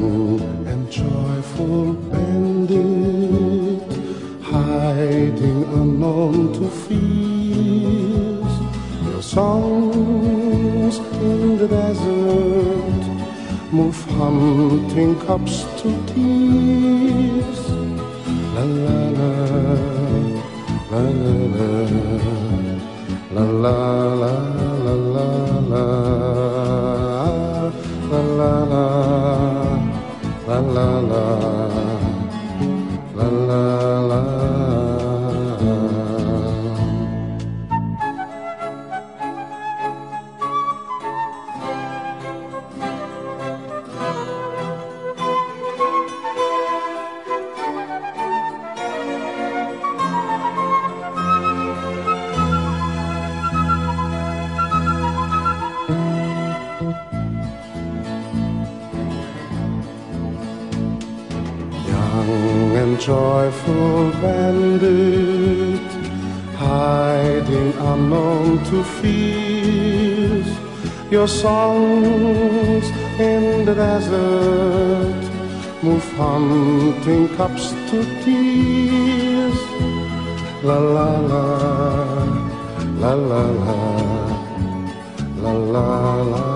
young and joyful bandit, hiding unknown to fears. Your songs in the desert move hunting cups to tears. La la la, la la la, la la la, la la la, la la la, la la la, la la la. Young and joyful bandit, hiding unknown to fears. Your songs in the desert move hunting cups to tears. La la la, la la la, la la la.